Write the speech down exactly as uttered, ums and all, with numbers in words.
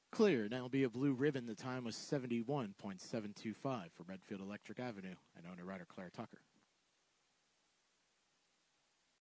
Clear, and that'll be a blue ribbon. The time was seventy-one point seven two five for Redfield Electric Avenue and owner rider Claire Tucker.